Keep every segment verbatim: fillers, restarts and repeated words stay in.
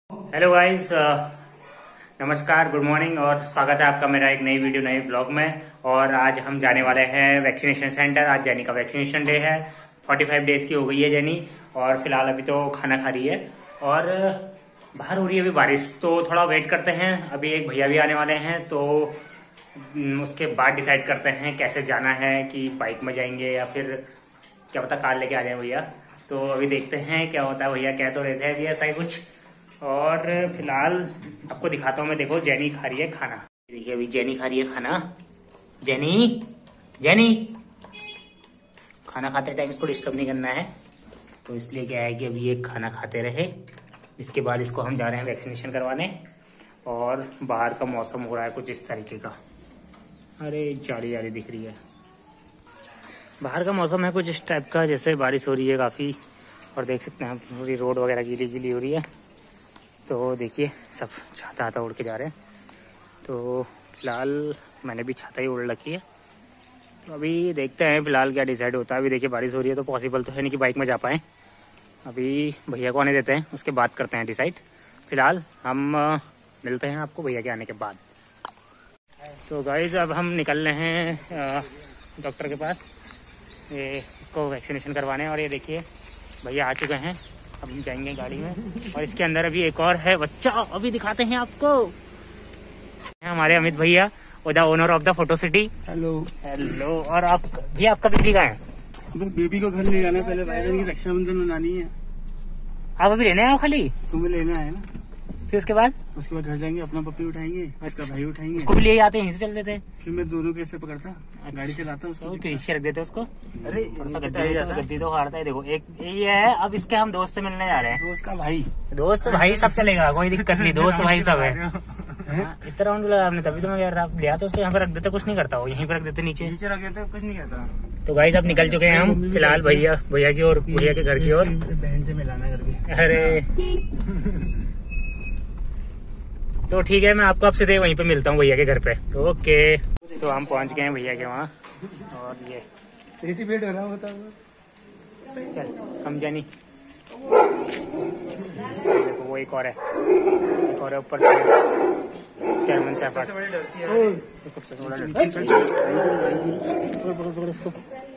Hello guys, नमस्कार, good morning और स्वागत है आपका मेरा एक नई वीडियो नए ब्लॉग में। और आज हम जाने वाले हैं वैक्सीनेशन सेंटर। आज जेनी का वैक्सीनेशन डे है। पैंतालीस डेज की हो गई है जेनी और फिलहाल अभी तो खाना खा रही है और बाहर हो रही है अभी बारिश, तो थोड़ा वेट करते हैं। अभी एक भैया भी आने वाले हैं तो उसके बाद डिसाइड करते हैं कैसे जाना है, कि बाइक में जाएंगे या फिर क्या पता कार लेके आ जाए भैया। तो अभी देखते हैं क्या होता है। भैया कह तो रहे थे अभी ऐसा ही कुछ। और फिलहाल आपको दिखाता हूँ मैं। देखो जेनी खा रही है खाना। देखिए अभी जेनी खा रही है खाना। जेनी जेनी खाना खाते टाइम इसको डिस्टर्ब नहीं करना है, तो इसलिए क्या है कि अभी ये खाना खाते रहे। इसके बाद इसको हम जा रहे हैं वैक्सीनेशन करवाने। और बाहर का मौसम हो रहा है कुछ इस तरीके का। अरे जारी जारी दिख रही है। बाहर का मौसम है कुछ इस टाइप का, जैसे बारिश हो रही है काफ़ी। और देख सकते हैं पूरी रोड वगैरह गीली गीली हो रही है। तो देखिए सब छाता हाथा उड़ के जा रहे हैं। तो फिलहाल मैंने भी छाता ही उड़ रखी है। तो अभी देखते हैं फिलहाल क्या डिसाइड होता है। अभी देखिए बारिश हो रही है तो पॉसिबल तो है नहीं कि बाइक में जा पाएँ। अभी भैया को आने देते हैं, उसके बाद करते हैं डिसाइड। फिलहाल हम मिलते हैं आपको भैया के आने के बाद। तो गाइस अब हम निकल रहे हैं डॉक्टर के पास, ये इसको वैक्सीनेशन करवाने। और ये देखिए भैया आ चुके हैं। अब हम जाएंगे गाड़ी में। और इसके अंदर अभी एक और है बच्चा, अभी दिखाते हैं आपको। हमारे अमित भैया, the owner of the photo city. Hello hello. और आप भैया आपका बेबी कहाँ है? बेबी को घर ले जाना है, पहले भाई बहन की रक्षाबंधन मनानी है। आप अभी लेने आओ खाली? तुम्हें लेना है ना, फिर उसके बाद उसके बाद घर जाएंगे, अपना पप्पी उठाएंगे, इसका भाई उठाएंगे। उसको भी ले आते हैं, यहीं से चल देते हैं। फिर मैं दोनों कैसे पकड़ता, गाड़ी चलाता उसको, पीछे रख देते उसको। अरे थोड़ा सा गद्दी तो गद्दी तो हारता है। देखो एक ये है। अब इसके हम दोस्त से मिलने जा रहे हैं। दोस्त का भाई, दोस्त भाई सब चलेगा, कोई दिक्कत नहीं। दोस्त भाई सब है। इतना राउंड लगा आपने, तभी तो मैं यार आप लिया तो उसको यहाँ पे रख देते, कुछ नहीं करता वो, यहीं पे रख देते नीचे नीचे रख देते, कुछ नहीं कहता। तो गाइस अब निकल चुके हैं हम फिलहाल भैया भैया की और भैया के घर की ओर। बहन से मिलाना करके। अरे तो ठीक है, मैं आपको अब सीधे वहीं पे मिलता हूँ भैया के घर पे। ओके। तो हम पहुंच गए हैं भैया के वहाँ। और ये एटी वेट हो रहा होता चल कम जानी। देखो वो एक और है, एक और है ऊपर से जर्मन शेफर्ड। इसको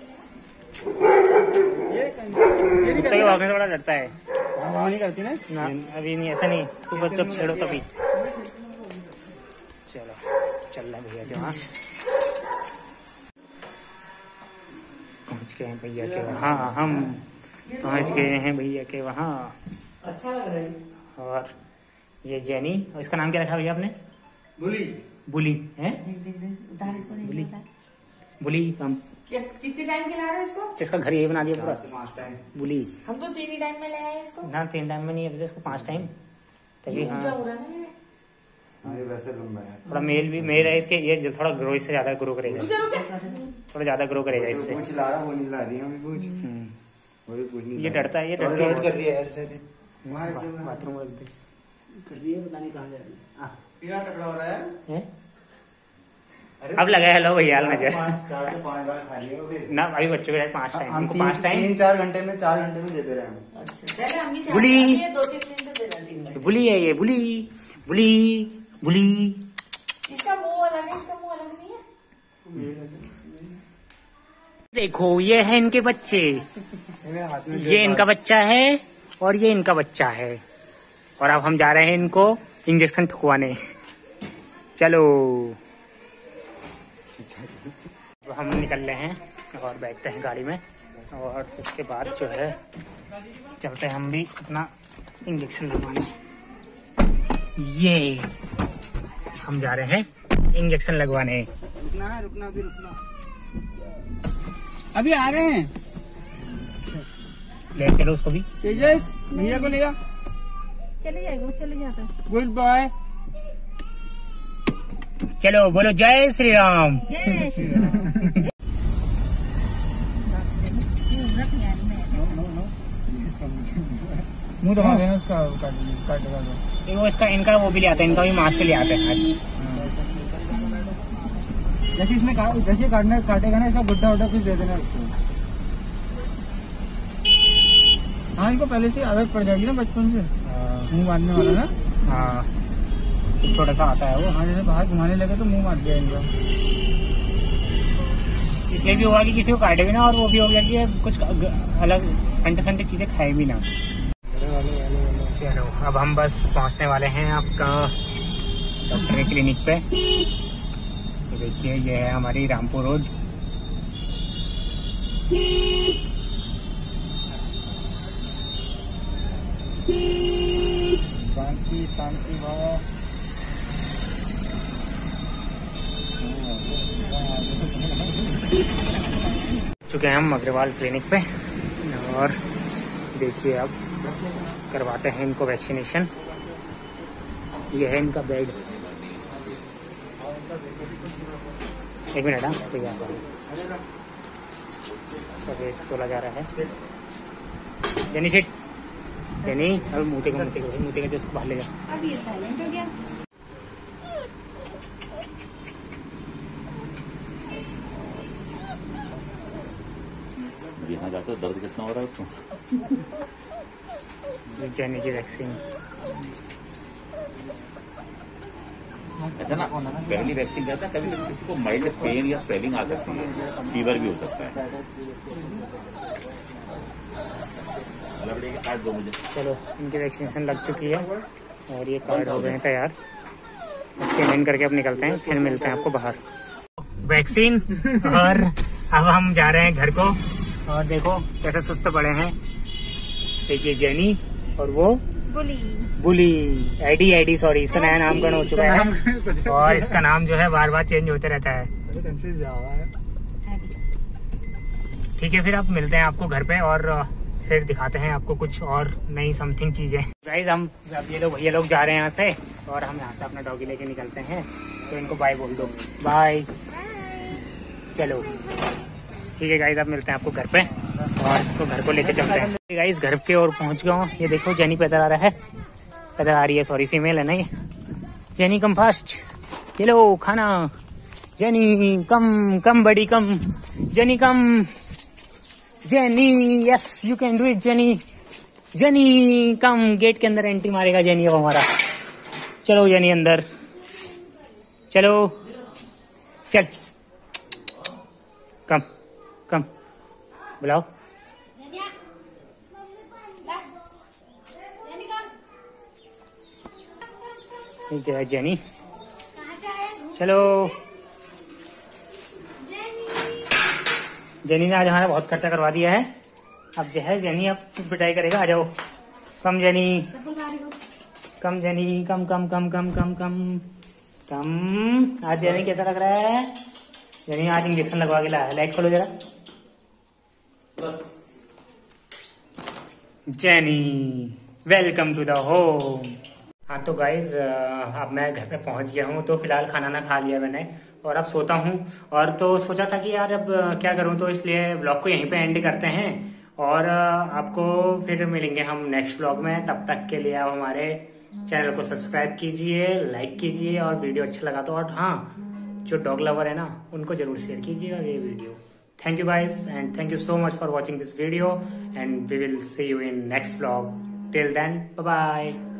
कुत्ते के भागने से बड़ा डरता है। नहीं करती ना ना अभी नहीं, ऐसा नहीं। सुबह जब छेड़ो तभी। चलो चल रहे भैया के वहाँ। पहुँच गए हैं भैया के वहाँ। हम पहुँच गए हैं भैया के वहाँ। अच्छा लग रहा है। और ये जेनी, और इसका नाम क्या रखा भैया आपने? बुली। बुली है? देख देख देख उतार इसको, नहीं बुली उतार। बुली हम क्या कितने टाइम के ला रहे हो इसको? इसका घर यही बना दिया पूरा। बुली हम तो तीन ही टाइम में ले आए इसको। ना तीन टाइम में नहीं, अब से इसको पांच टाइम तभी। हाँ ऊंचा हो रहा है ना ये। हाँ ये वैसे लंबा है, थोड़ा मेल भी मेल है इसके। ये जो थोड़ा ग्रो, इससे ज्यादा ग्रो करेगा, रुक जा, रुक जा। थोड़ा ज्यादा ग्रो करेगा इससे। पूछ ला रहा, वो नहीं ला रही है, अभी पूछ, हम्म, वो भी पूछ नहीं ये डरता है, ये तो डरता वेट कर है। रही है यार, शायद वहाँ बाथरूम रख दे। कर रही है, पता नहीं कहाँ जा रही है। आ, यार तगड़ा हो रहा है। हैं? अब लगा है लो भैया नजर। चार से पाँच बार खा लिया फिर ना अभी बच्चों के पांच टाइम, हम हमको तीन, पांच टाइम। तीन चार घंटे में चार घंटे में देते रहे हम। अच्छा पहले हम भी बुली। चाहते हैं, दो तीन दिन से दे रहे हैं, तीन घंटे। बुली है ये, बुली बुली बुली। इसका मुंह अलग है, इसका मुंह अलग नहीं है। देखो ये है इनके बच्चे, ये इनका बच्चा है और ये इनका बच्चा है। और अब हम जा रहे हैं इनको इंजेक्शन ठुकवाने। चलो तो हम निकल रहे हैं और बैठते हैं गाड़ी में। और उसके बाद जो है चलते हैं हम भी अपना इंजेक्शन लगवाने। ये हम जा रहे हैं इंजेक्शन लगवाने। रुकना है, रुकना अभी रुकना, अभी आ रहे हैं। ले चलो उसको भी। तेजस भैया को ले जा, चले जाएगा, वो चले जाता है। Goodbye. चलो बोलो जय श्री राम। जय श्री राम। मुँह दबा देना उसका, काट देगा तो। वो इसका इनका वो भी ले आते हैं, इनका भी मास्क ले आते हैं। जैसे इसमें जैसे काटना काटेगा ना, इसका गुड्डा वुड्डा कुछ दे देना इसको। हाँ इनको पहले से आदत पड़ जाएगी ना बचपन से। मुंह मारने वाला ना। हाँ छोटा सा आता है वो। हाँ जैसे बाहर घुमाने लगे तो मुंह मार दिया इनका। इसलिए भी हुआ कि किसी को काटे भी ना, और वो भी हो गया कि कुछ अलग अंटे संटे चीजें खाए भी ना। चलो अब हम बस पहुंचने वाले हैं आपका डॉक्टर क्लिनिक पे। तो देखिए ये है हमारी रामपुर रोड। शांति शांति भाव। चुके हैं हम अग्रवाल क्लिनिक पे, और देखिए अब करवाते हैं इनको वैक्सीनेशन। ये है इनका बेड। एक मिनट हाँ भैया, सब एक तोला जा रहा है। जनी सीट जनी, अब मूते को मूते को मूते का उसको बाहर ले जा। अब ये साइलेंट हो गया। यहाँ जाकर दर्द कितना हो रहा है उसको? जेनी की वैक्सीन। ऐसा ना पहली वैक्सीन जाता है, कभी कभी किसी को माइल्ड पेन या स्वेलिंग आ सकती है, फीवर भी हो सकता है। कार्ड दो मुझे। चलो इनकी वैक्सीनेशन लग चुकी है और ये कार्ड हो गए हैं तैयार। पेमेंट करके अब निकलते हैं, फिर मिलते हैं आपको बाहर। वैक्सीन और अब हम जा रहे हैं घर को। और देखो कैसे सुस्त पड़े हैं। देखिए जेनी और वो bully bully Eddie Eddie sorry, इसका नया नामकरण हो चुका है और इसका नाम जो है बार बार चेंज होते रहता है। ठीक है फिर अब मिलते हैं आपको घर पे और फिर दिखाते हैं आपको कुछ और नई समथिंग चीजें। गाइस हम अब ये लोग भैया लोग जा रहे हैं यहाँ से, और हम यहाँ से अपना डॉगी लेके निकलते हैं। तो इनको बाय बोल दो। बाय। चलो ठीक है गाइस, अब मिलते हैं आपको घर पे और इसको घर को लेके चलते हैं। गाइस घर के और पहुंच गया हूँ। ये देखो जेनी पैदल आ रहा है, पैदल आ रही है, सॉरी फीमेल है ना ये। जेनी कम फास्ट, ये लो खाना। जेनी कम कम बड़ी come, Jenny come, Jenny yes you can do it Jenny. Jenny come, gate के अंदर एंट्री मारेगा जेनी अब हमारा। चलो जेनी अंदर, चलो चल, कम कम बुलाओ। ठीक है जेनी, चलो। जेनी ने आज हमारा बहुत खर्चा करवा दिया है। अब जो है जेनी अब पिटाई करेगा। आ जाओ, कम जेनी, कम जेनी, कम कम कम कम कम कम कम। आज जेनी कैसा लग रहा है? जेनी आज इंजेक्शन लगवा के लाया है। लाइट खोलो जरा। Jenny welcome to the home. हाँ तो गाइज अब मैं घर पे पहुंच गया हूँ। तो फिलहाल खाना ना खा लिया मैंने और अब सोता हूँ। और तो सोचा था कि यार अब क्या करूँ, तो इसलिए ब्लॉग को यहीं पे एंड करते हैं और आपको फिर मिलेंगे हम नेक्स्ट ब्लॉग में। तब तक के लिए आप हमारे चैनल को सब्सक्राइब कीजिए, लाइक कीजिए और वीडियो अच्छा लगा तो, और हाँ जो डॉग लवर है ना उनको जरूर शेयर कीजिएगा ये video. Thank you guys and thank you so much for watching this video and we will see you in next blog. Till then bye bye.